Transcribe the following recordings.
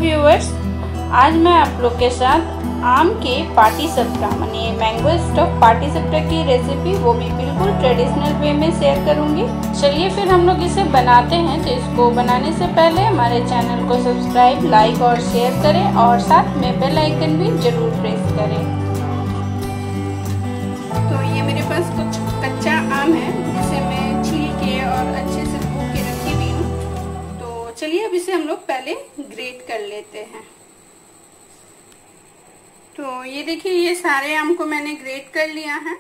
Viewers, आज मैं आप लोग के साथ आम के पाटीसप्टा माने मैंगो स्टफ पाटीसप्टा की रेसिपी, वो भी बिल्कुल ट्रेडिशनल वे में शेयर करूंगी। चलिए फिर हम लोग इसे बनाते हैं। तो इसको बनाने से पहले हमारे चैनल को सब्सक्राइब, लाइक और शेयर करें और साथ में बेल आइकन भी जरूर प्रेस करें। तो ये मेरे पास कुछ कच्चा आम है जिसे मैं छील के और अच्छे से धो के रखी हुई हूँ। तो चलिए अब इसे हम लोग पहले ग्रेट कर लेते हैं। तो ये देखिए, ये सारे आम को मैंने ग्रेट कर लिया है।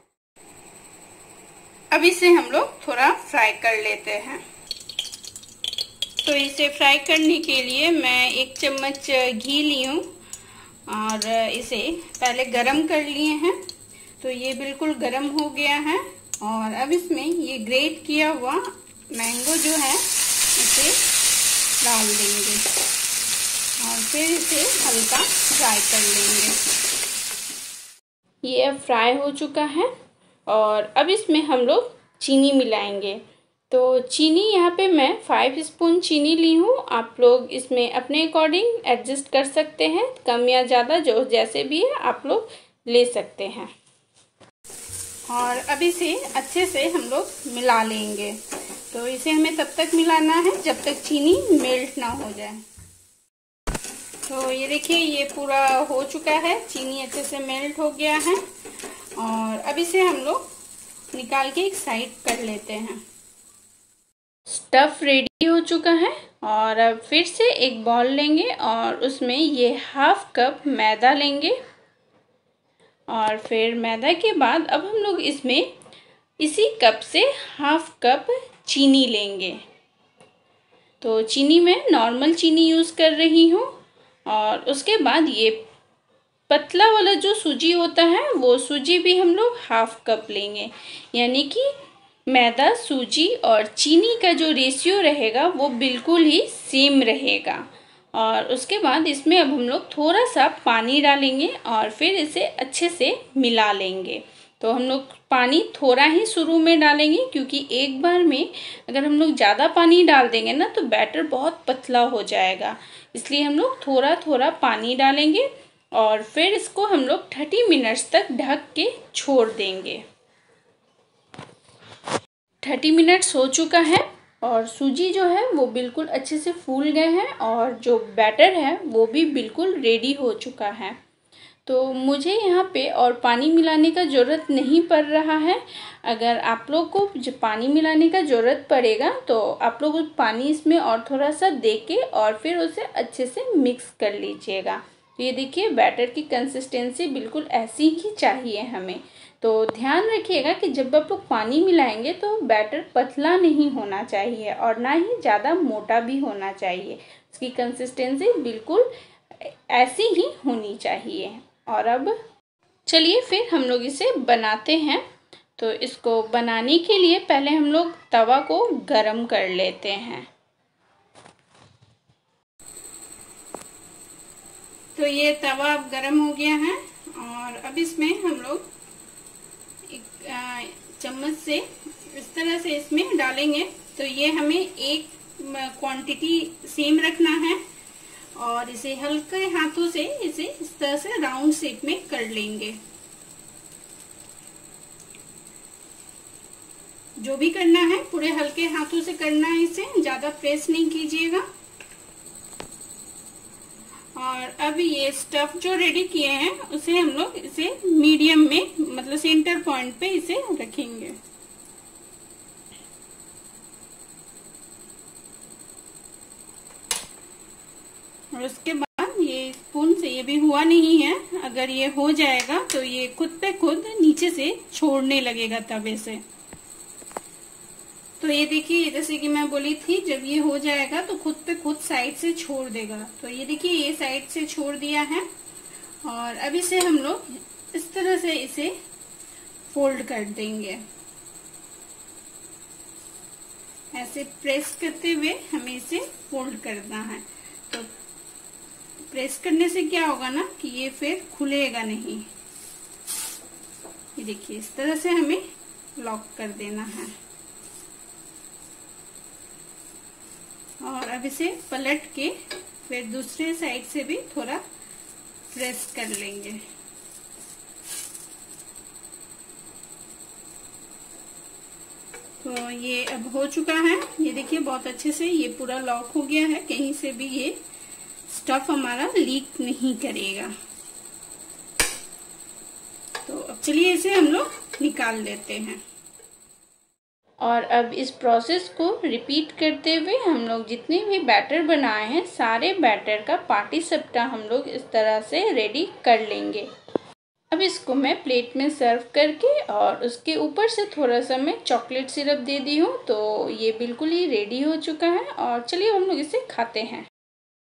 अब इसे हम लोग थोड़ा फ्राई कर लेते हैं। तो इसे फ्राई करने के लिए मैं 1 चम्मच घी ली हूँ और इसे पहले गरम कर लिए हैं। तो ये बिल्कुल गरम हो गया है और अब इसमें ये ग्रेट किया हुआ मैंगो जो है इसे डाल देंगे और फिर इसे हल्का फ्राई कर लेंगे। ये अब फ्राई हो चुका है और अब इसमें हम लोग चीनी मिलाएंगे। तो चीनी यहाँ पे मैं 5 स्पून चीनी ली हूँ। आप लोग इसमें अपने अकॉर्डिंग एडजस्ट कर सकते हैं, कम या ज़्यादा जो जैसे भी है आप लोग ले सकते हैं। और अब इसे अच्छे से हम लोग मिला लेंगे। तो इसे हमें तब तक मिलाना है जब तक चीनी मेल्ट ना हो जाए। तो ये देखिए, ये पूरा हो चुका है, चीनी अच्छे से मेल्ट हो गया है और अब इसे हम लोग निकाल के एक साइड कर लेते हैं। स्टफ रेडी हो चुका है और अब फिर से एक बाउल लेंगे और उसमें ये 1/2 कप मैदा लेंगे और फिर मैदा के बाद अब हम लोग इसमें इसी कप से 1/2 कप चीनी लेंगे। तो चीनी मैं नॉर्मल चीनी यूज़ कर रही हूँ और उसके बाद ये पतला वाला जो सूजी होता है वो सूजी भी हम लोग 1/2 कप लेंगे। यानी कि मैदा, सूजी और चीनी का जो रेशियो रहेगा वो बिल्कुल ही सेम रहेगा। और उसके बाद इसमें अब हम लोग थोड़ा सा पानी डालेंगे और फिर इसे अच्छे से मिला लेंगे। तो हम लोग पानी थोड़ा ही शुरू में डालेंगे क्योंकि एक बार में अगर हम लोग ज़्यादा पानी डाल देंगे ना तो बैटर बहुत पतला हो जाएगा। इसलिए हम लोग थोड़ा थोड़ा पानी डालेंगे और फिर इसको हम लोग 30 मिनट्स तक ढक के छोड़ देंगे। 30 मिनट्स हो चुका है और सूजी जो है वो बिल्कुल अच्छे से फूल गए हैं और जो बैटर है वो भी बिल्कुल रेडी हो चुका है। तो मुझे यहाँ पे और पानी मिलाने का ज़रूरत नहीं पड़ रहा है। अगर आप लोग को पानी मिलाने का ज़रूरत पड़ेगा तो आप लोग उस पानी इसमें और थोड़ा सा दे के और फिर उसे अच्छे से मिक्स कर लीजिएगा। तो ये देखिए, बैटर की कंसिस्टेंसी बिल्कुल ऐसी ही चाहिए हमें। तो ध्यान रखिएगा कि जब आप लोग पानी मिलाएंगे तो बैटर पतला नहीं होना चाहिए और ना ही ज़्यादा मोटा भी होना चाहिए। इसकी कंसिस्टेंसी बिल्कुल ऐसी ही होनी चाहिए। और अब चलिए फिर हम लोग इसे बनाते हैं। तो इसको बनाने के लिए पहले हम लोग तवा को गरम कर लेते हैं। तो ये तवा अब गरम हो गया है और अब इसमें हम लोग एक चम्मच से इस तरह से इसमें डालेंगे। तो ये हमें एक क्वांटिटी सेम रखना है और इसे हल्के हाथों से इसे इस तरह से राउंड शेप में कर लेंगे। जो भी करना है पूरे हल्के हाथों से करना है, इसे ज्यादा प्रेस नहीं कीजिएगा। और अब ये स्टफ जो रेडी किए हैं उसे हम लोग इसे मीडियम में मतलब सेंटर पॉइंट पे इसे रखेंगे। और उसके बाद ये स्पून से ये भी हुआ नहीं है, अगर ये हो जाएगा तो ये खुद पे खुद नीचे से छोड़ने लगेगा तवे से। तो ये देखिए, जैसे कि मैं बोली थी, जब ये हो जाएगा तो खुद पे खुद साइड से छोड़ देगा। तो ये देखिए, ये साइड से छोड़ दिया है और अब इसे हम लोग इस तरह से इसे फोल्ड कर देंगे। ऐसे प्रेस करते हुए हमें इसे फोल्ड करना है। तो प्रेस करने से क्या होगा ना कि ये फिर खुलेगा नहीं। ये देखिए, इस तरह से हमें लॉक कर देना है। और अब इसे पलट के फिर दूसरे साइड से भी थोड़ा प्रेस कर लेंगे। तो ये अब हो चुका है, ये देखिए बहुत अच्छे से ये पूरा लॉक हो गया है, कहीं से भी ये स्टफ हमारा लीक नहीं करेगा। तो अब चलिए इसे हम लोग निकाल लेते हैं। और अब इस प्रोसेस को रिपीट करते हुए हम लोग जितने भी बैटर बनाए हैं सारे बैटर का पाटीसपटा हम लोग इस तरह से रेडी कर लेंगे। अब इसको मैं प्लेट में सर्व करके और उसके ऊपर से थोड़ा सा मैं चॉकलेट सिरप दे दी हूँ। तो ये बिल्कुल ही रेडी हो चुका है और चलिए हम लोग इसे खाते हैं।